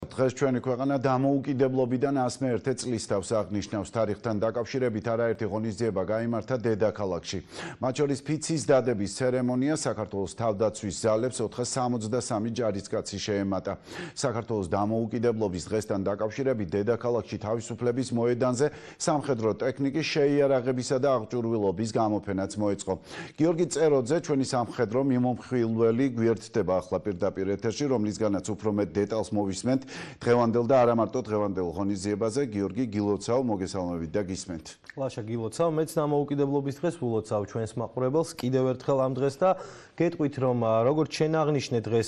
დღეს ჩვენი ქვეყანა დამოუკიდებლობიდან 101 წლის თავს აღნიშნავს. თარიღთან დაკავშირებით არაერთი ღონისძიება გაიმართა დედაქალაქში. მათ შორის ფიცის დადების ცერემონია საქართველოს თავდაცვის ძალებს 463 ჯარისკაცი შეემატა. საქართველოს დამოუკიდებლობის დღესთან დაკავშირებით დედაქალაქში თავისუფლების მოედანზე სამხედრო ტექნიკის შეიარაღებისა და აღჭურვილობის გამოფენაც მოეწყო. გიორგი წეროძე, ჩვენი სამხედრო მიმომხილველი, გვერდდება ახლა პირდაპირ ეთერში, რომლისგანაც უფრო მეტ დეტალს მოვისმენთ. დღევანდელ და არა მარტო დღევანდელ ღონისძიებაზე. გიორგი, გილოცავ, მოგესალმებით და გისმენთ. ლაშა, გილოცავ, მეც დამოუკიდებლობის დღეს ვილოცავ ჩვენს მაყურებელს კიდევ ერთხელ ამ დღეს და გეტყვით, რომ როგორც შენ აღნიშნე დღეს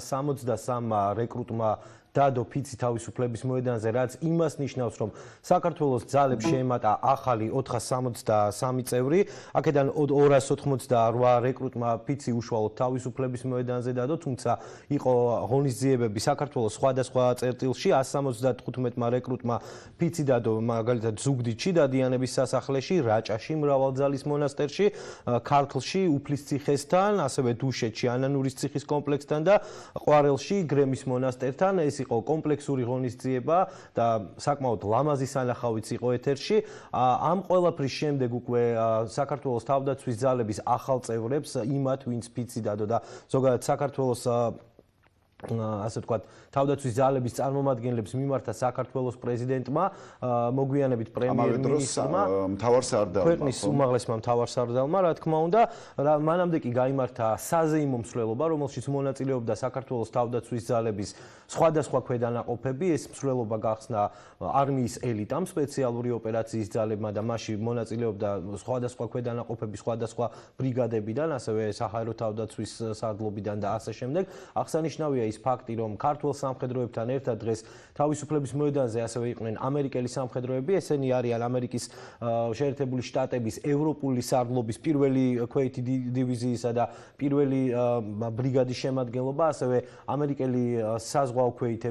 463 რეკრუტმა დადო ფიცი თავისუფლების მოედანზე, რაც იმას ნიშნავს, რომ საქართველოს ძალებს შეემატა ახალი 463 წევრი. აქედან 288 რეკრუტმა ფიცი უშუალოდ თავისუფლების მოედანზე დადო, თუმცა იყო ღონისძიებები საქართველოს სხვადასხვა წერტილში. 175 რეკრუტმა ფიცი დადო მაგალითად ზუგდიდში, დადიანების სასახლეში, რაჭაში, მრავალძალის მონასტერში, ქართლში, უფლისციხესთან, ასევე დუშეთში, ანანურის ციხის კომპლექსთან და ყვარელში, გრემის მონასტერთან. ეს იყო კომპლექსური ღონისძიება და საკმაოდ ლამაზი სანახავიც იყო ეთერში. ამ ყველაფრის შემდეგ უკვე საქართველოს თავდაცვის ძალების ახალ წევრებს, იმათ, ვინც ფიცი დადო და ზოგადად საქართველოს ასე ვთქვათ, თავდაცვის ძალების წარმომადგენლებს მიმართა საქართველოს პრეზიდენტმა, მოგვიანებით პრემიერ-მინისტრმა, ქვეყნის უმაღლესმა მთავარსარდალმა, რა თქმა უნდა, მანამდე კი გაიმართა საზეიმო მსვლელობა, რომელშიც მონაწილეობდა საქართველოს თავდაცვის ძალების სხვადასხვა ქვედანაყოფები. ეს მსვლელობა გახსნა არმიის ელიტამ, სპეციალური ოპერაციის ძალებმა და მასში მონაწილეობდა სხვადასხვა ქვედანაყოფები, სხვადასხვა ბრიგადებიდან, ასევე საჰაერო თავდაცვის სარდლობიდან და ასე შემდეგ. აღსანიშნავია ის ფაქტი, რომ ქართულ სამხედროებთან ერთად დღეს თავისუფლების მოედანზე ასევე იყვნენ ამერიკელი სამხედროები. ესენი არიან ამერიკის შეერთებული შტატების ევროპული სარდლობის პირველი ქვეითი დივიზიისა და პირველი ბრიგადის შემადგენლობა, ასევე ამერიკელი საზღვაო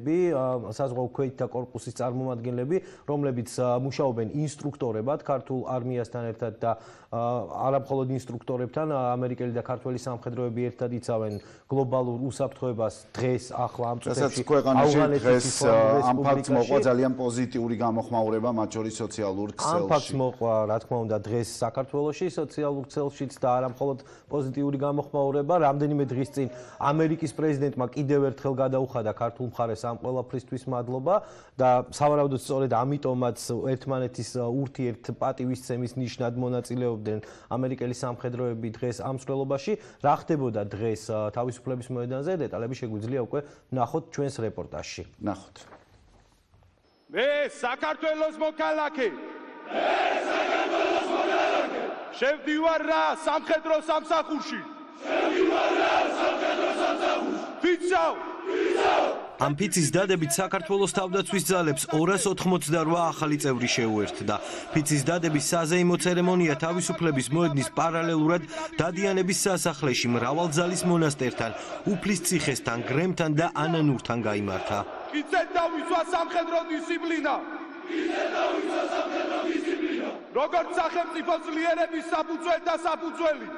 ქვეითთა კორპუსის წარმომადგენლები, რომლებიც მუშაობენ ინსტრუქტორებად ქართულ არმიასთან ერთად და არა მხოლოდ ინსტრუქტორებთან, ამერიკელი და ქართველი სამხედროები ერთად იცავენ გლობალურ უსაფრთხოებას დღეს ახლა ამ წუთებში დღეს ამ ფაქტს მოყვა ძალიან პოზიტიური გამოხმაურება, მათ შორის სოციალურ ქსელში. ამ ფაქტს მოყვა, რა თქმა უნდა, დღეს საქართველოში სოციალურ ქსელშიც და არა მხოლოდ პოზიტიური გამოხმაურება. რამდენიმე დღის წინ ამერიკის პრეზიდენტმა კიდევ ერთხელ გადაუხადა ქართულ მხარეს ამ ყველაფრისთვის მადლობა და სავარაუდოდ სწორედ ამიტომაც ერთმანეთის ურთიერთ პატივისცემის ნიშნად მონაწილეობდნენ ამერიკელი სამხედროები დღეს ამ მსვლელობაში. რა ხდებოდა დღეს თავისუფლების მოედანზე, დეტალები შეგვიძლია უკვე ნახოთ ჩვენს რეპორტაჟში. ნახოთ. მე საქართველოს მოქალაქე. შევდივარ რა სამხედრო სამსახურში. ფიცავ. ამ ფიცის დადებით საქართველოს თავდაცვის ძალებს 288 ახალი წევრი შეუერთდა. ფიცის დადების საზეიმო ცერემონია თავისუფლების მოედნის პარალელურად დადიანების სასახლეში, მრავალძალის მონასტერთან, უფლისციხესთან, გრემთან და ანანურთან გაიმართა. კიცეთ დავისვა სამხედრო დისციპლინა. როგორც სახელმწიფო ძლიერების საფუძველი და საფუძველი.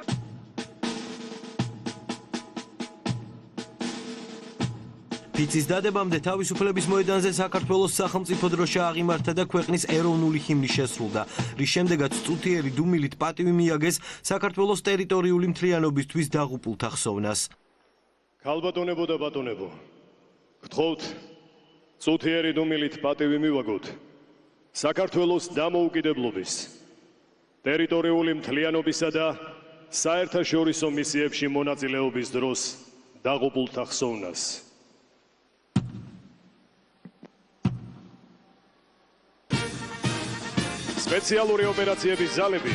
ფიცის დადებამდე თავისუფლების მოედანზე საქართველოს სახელმწიფო დროშა აღიმართა და ქვეყნის ეროვნული ჰიმნი შესრულდა, რის შემდეგაც წუთიერი დუმილით პატივი მიაგეს საქართველოს ტერიტორიული მთლიანობისთვის დაღუპულთა ხსოვნას. ქალბატონებო და ბატონებო, გთხოვთ წუთიერი დუმილით პატივი მივაგოთ საქართველოს დამოუკიდებლობის, ტერიტორიული მთლიანობისა და საერთაშორისო მისიებში მონაწილეობის დროს დაღუპულთა ხსოვნას. სპეციალური ოპერაციების ძალები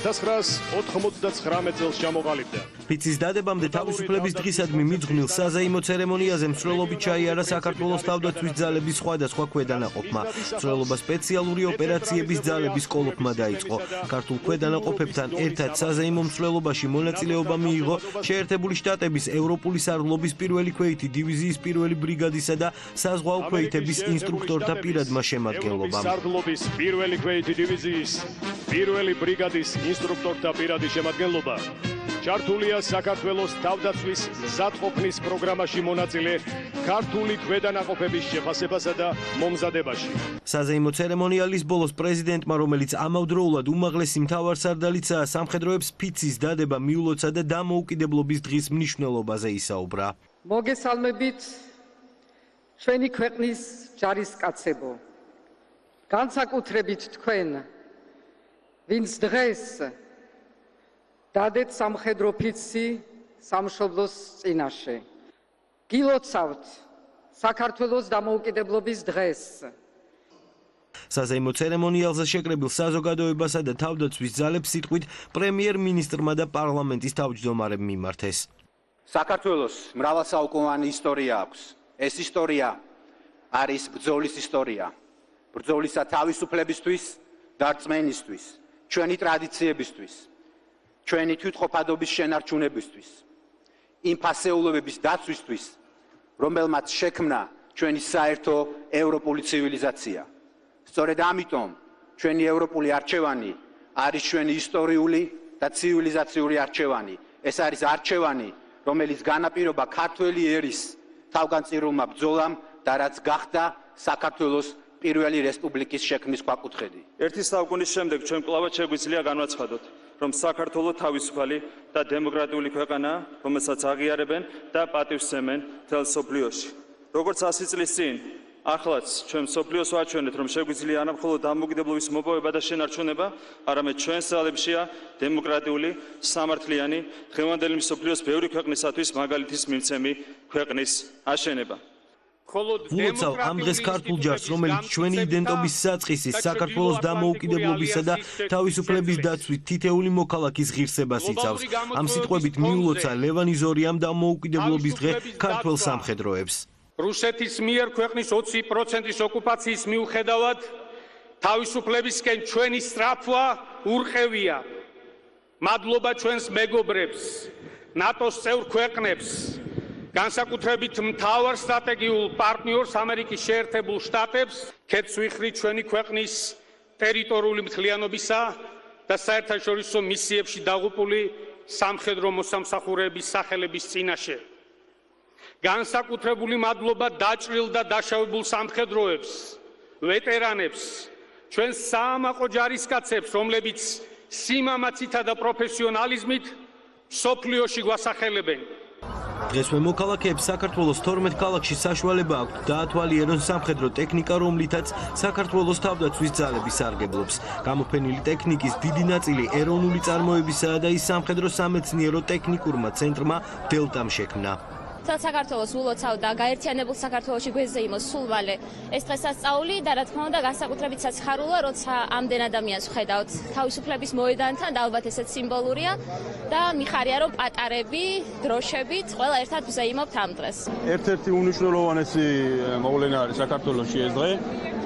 1999 წელს ჩამოყალიბდა. ფიცის დადებამდე თავისუფლების დღისადმი მიძღვნილ საზეიმო ცერემონიაზე მსვლელობით ჩაიარა საქართველოს თავდაცვის ძალების სხვადასხვა ქვედანაყოფმა. მსვლელობა სპეციალური ოპერაციების ძალების კოლოფმა დაიწყო. ქართულ ქვედანაყოფებთან ერთად საზეიმო მსვლელობაში მონაწილეობა მიიღო შეერთებული შტატების ევროპული სარდლობის პირველი ქვეითი დივიზიის პირველი ბრიგადისა და საზღვაო ქვეითების ინსტრუქტორთა პირადმა შემადგენლობამ. სარდლობის პირველი ქვეითი დივიზიის პირველი ბრიგადის ინსტრუქტორთა პირადი შემადგენლობა ჩართულია საქართველოს თავდაცვის მზადყოფნის პროგრამაში მონაწილე ქართული ქვედანაყოფების შეფასებასა და მომზადებაში. საზეიმო ცერემონიალის ბოლოს პრეზიდენტმა, რომელიც ამავდროულად უმაღლესი მთავარსარდალიცაა, სამხედროებს ფიცის დადება მიულოცა და დამოუკიდებლობის დღის მნიშვნელობაზე ისაუბრა. მოგესალმებით ჩვენი ქვეყნის ჯარისკაცებო. განსაკუთრებით თქვენ, ვინც დღეს დადეთ სამხედრო ფიცი სამშობლოს წინაშე. გილოცავთ საქართველოს დამოუკიდებლობის დღეს. საზეიმო ცერემონიალზე შეკრებილ საზოგადოებასა და თავდაცვის ძალებს სიტყვით პრემიერ-მინისტრმა და პარლამენტის თავმჯდომარემ მიმართეს. საქართველოს მრავალსაუკუნოვანი ისტორია აქვს. ეს ისტორია არის ბრძოლის ისტორია. ბრძოლისა თავისუფლებისთვის და რწმენისთვის, ჩვენი ტრადიციებისთვის, ჩვენი თვითყოფადობის შენარჩუნებისთვის, იმ ფასეულობების დაცვისთვის, რომელმაც შექმნა ჩვენი საერთო ევროპული ცივილიზაცია. სწორედ ამიტომ ჩვენი ევროპული არჩევანი არის ჩვენი ისტორიული და ცივილიზაციური არჩევანი. ეს არის არჩევანი, რომელიც განაპირობა ქართველი ერის თავგანწირულმა ბრძოლამ და რაც გახდა საქართველოს პირველი რესპუბლიკის შექმნის ქვაკუთხედი. ერთი საუკუნის შემდეგ ჩვენ კვლავაც შეგვიძლია განვაცხადოთ, რომ საქართველო თავისუფალი და დემოკრატიული ქვეყანაა, რომელსაც აღიარებენ და პატივსცემენ მთელ მსოფლიოში. როგორც 100 წლის წინ, ახლაც ჩვენ მსოფლიოს ვაჩვენეთ, რომ შეგვიძლია არა მხოლოდ დამოუკიდებლობის მოპოვება და შენარჩუნება, არამედ ჩვენს ძალებშია დემოკრატიული, სამართლიანი, დღევანდელი მსოფლიოს ბევრი ქვეყნისათვის მაგალითის მიმცემი ქვეყნის აშენება. ვულოცავ ამ დღეს ქართულ ჯარს, რომელიც ჩვენი იდენტობის საწყისის, საქართველოს დამოუკიდებლობისა და თავისუფლების დაცვით თითეული მოქალაქის ღირსებას იცავს. ამ სიტყვებით მიულოცა ლევან იზორიამ დამოუკიდებლობის დღე ქართველ სამხედროებს. რუსეთის მიერ ქვეყნის 20%-ის ოკუპაციის მიუხედავად თავისუფლებისკენ ჩვენი სწრაფვა ურყევია. მადლობა ჩვენს მეგობრებს, ნატოს წევრ ქვეყნებს, განსაკუთრებით მთავარ სტრატეგიულ პარტნიორს ამერიკის შეერთებულ შტატებს, ქეთს ვიხრი ჩვენი ქვეყნის ტერიტორიული მთლიანობისა და საერთაშორისო მისიებში დაღუპული სამხედრო მოსამსახურეების სახელების წინაშე. განსაკუთრებული მადლობა დაჭრილ და დაშავებულ სამხედროებს, ვეტერანებს, ჩვენს საამაყო ჯარისკაცებს, რომლებიც სიმამაცითა და პროფესიონალიზმით მსოფლიოში გვასახელებენ. დღესვე მოქალაქეებს საქართველოს 12 ქალაქში საშუალება აქვთ დაათვალიერონ სამხედრო ტექნიკა, რომლითაც საქართველოს თავდაცვის ძალები სარგებლობს. გამოფენილი ტექნიკის დიდი ნაწილი ეროვნული წარმოებისაა და ის სამხედრო სამეცნიერო ტექნიკურმა ცენტრმა დელტამ შექმნა. საქართველოს ულოცავ და გაერთიანებულ საქართველოში გვეზეიმოს სულვალე ეს დღესასწაული და რა თქმა უნდა განსაკუთრებით საცხაროა, როცა ამდენ ადამიანს ვხედავთ თავისუფლების მოედანთან და ალბათ ესეც სიმბოლურია და მიხარია რომ პატარები, დროშებით ყველა ერთად ვზეიმობთ ამ დღეს. ერთ-ერთი უმნიშვნელოვანესი მოვლენა არის საქართველოში ეს დღე.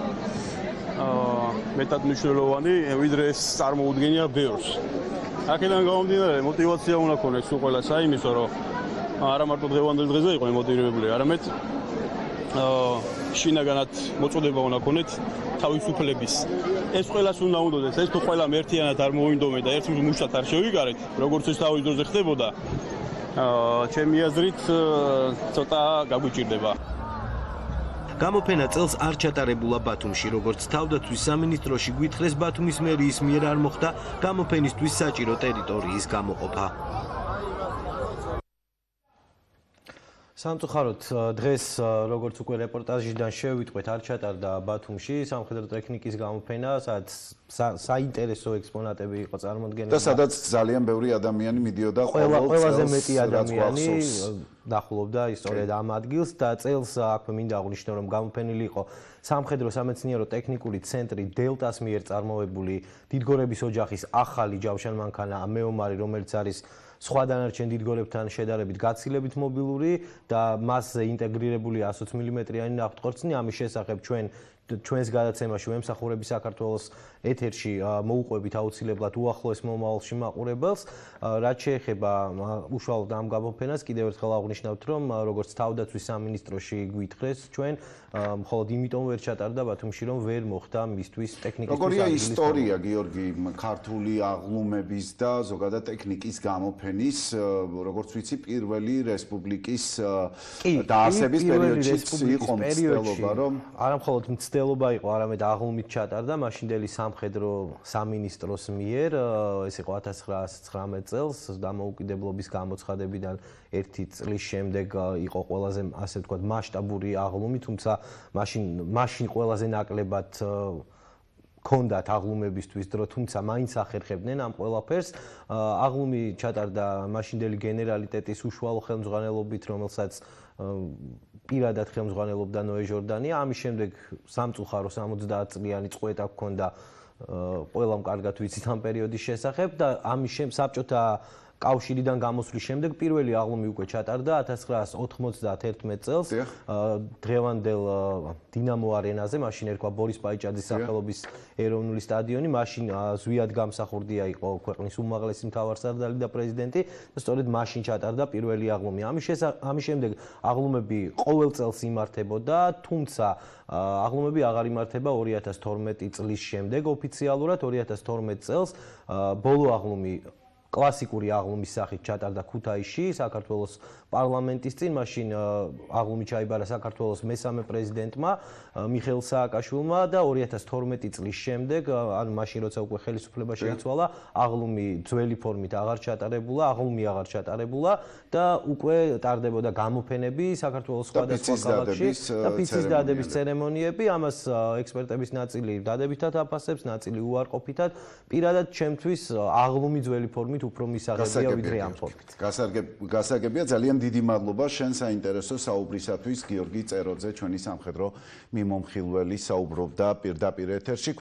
მეტად მნიშვნელოვანი, ვიდრე ეს წარმოუდგენია ბევრს. აქედან გამომდინარე, мотивация უნდა ქონდეს სულ ყველა საიმისო, რომ არა მარტო დღევანდელ დღეზე იყო ემოტივირებული, არამედ შინაგანად მოწოდება უნდა ქონდეთ თავისუფლების. ეს ყველას უნდა უნდოდეს, ეს თუ ყველამ ერთიანად არ მოვინდომე და ერთ მუშტად არ შევიკარეთ, როგორც ეს თავის დროზე ხდებოდა, ჩემი აზრით ცოტა გაგვიჭირდება. გამოფენა წელს არ ჩატარებულა ბათუმში, როგორც თავდაცვის სამინისტროში გვითხრეს, ბათუმის მერიის მიერ არ მოხდა გამოფენისთვის საჭირო ტერიტორიის გამოყოფა. სამწუხაროდ დღეს როგორც უკვე რეპორტაჟიდან შევიტყვეთ, არ ჩატარდა ბათუმში სამხედრო ტექნიკის გამოფენა, სადაც საინტერესო ექსპონატები იყო წარმოდგენილი. და სადაც ძალიან ბევრი ადამიანი მიდიოდა ყველაზე მეტი ადამიანი დახულობდა ისტორიად ამ ადგილს და წელს აქვე მინდა აღვნიშნო, რომ გამოფენილი იყო სამხედრო სამეცნიერო ტექნიკური ცენტრი დელტას მიერ წარმოებული დიდგორების ოჯახის ახალი ჯავშანმანქანა მეომარი, რომელიც არის სხვა დანარჩენ დიდგორებთან შედარებით გაცილებით მობილური და მასზე ინტეგრირებული 120 მმ-იანი ნავთქორწინი. ამის შესახებ ჩვენს გადაცემაში ვემსახურები საქართველოს ეთერში მოუყვებით აუცილებლად უახლოეს მომავალში მაყურებელს. რაც შეეხება უშუალოდ ამ გამოფენას, კიდევ ერთხელ აღვნიშნავთ, რომ როგორც თავდაცვის სამინისტროში გვითხრეს ჩვენ, მხოლოდ იმიტომ ვერ ჩატარდა ბათუმში, რომ ვერ მოხდა მისთვის ტექნიკის როგორია ისტორია, გიორგი, ქართული აღლუმების და ზოგადად ტექნიკის გამოფენა გამოფენის, როგორც ვიცი, პირველი რესპუბლიკის დაარსების პერიოდშიც იყო მცდელობა, რომ არა მხოლოდ მცდელობა იყო, არამედ აღლუმით ჩატარდა მაშინდელი სამხედრო სამინისტროს მიერ, ეს იყო 1919 წელს დამოუკიდებლობის გამოცხადებიდან 1 წლის შემდეგ იყო ყველაზე, ასე ვთქვათ, მასშტაბური აღლუმი, თუმცა მაშინ ყველაზე ნაკლებად ქონდათ აღლუმებისთვის დრო, თუმცა მაინც ახერხებდნენ ამ ყველაფერს. აღლუმი ჩატარდა მაშინდელი გენერალიტეტის უშუალო ხელმძღვანელობით, რომელსაც პირადად ხელმძღვანელობდა ნოე ჟორდანია. ამის შემდეგ სამწუხარო 70 წლიანი წყვეტა ჰქონდა ყველამ კარგად ვიცით ამ პერიოდის შესახებ და ამის შემდეგ საბჭოთა კავშირიდან გამოსვლის შემდეგ პირველი აღლუმი უკვე ჩატარდა 1991 წელს დღევანდელ დინამო არენაზე, მაშინ ერქვა ბორის პაიჭაძის სახელობის ეროვნული სტადიონი, მაშინ ზვიად გამსახურდია იყო ქვეყნის უმაღლესი მთავარსარდალი და პრეზიდენტი და სწორედ მაშინ ჩატარდა პირველი აღლუმი. ამის შემდეგ აღლუმები ყოველ წელს იმართებოდა, თუმცა აღლუმები აღარ იმართება 2012 წლის შემდეგ ოფიციალურად. 2012 წელს ბოლო აღლუმი კლასიკური აღლუმის სახით ჩატარდა ქუთაისში, საქართველოს პარლამენტის წინ. მაშინ აღლუმი ჩაიბარა საქართველოს მესამე პრეზიდენტმა მიხეილ სააკაშვილმა და 2012 წლის შემდეგ, ანუ მაშინ როცა უკვე ხელისუფლება შეიცვალა, აღლუმი ძველი ფორმით აღარ ჩატარებულა და უკვე ტარდებოდა გამოფენები საქართველოს სხვადასხვა ქალაქში და ფიცის დადების ცერემონიები. ამას ექსპერტების ნაწილი დადებითად აფასებს, ნაწილი უარყოფითად. პირადად ჩემთვის აღლუმი ძველი ფორმით უფრო მისაღებია ვიდრე ამ ფორმით. გასაგებია, ძალიან დიდი მადლობა შენ საინტერესო საუბრისათვის. გიორგი წეროძე, ჩვენი სამხედრო მიმომხილველი, საუბრობდა პირდაპირ ეთერში.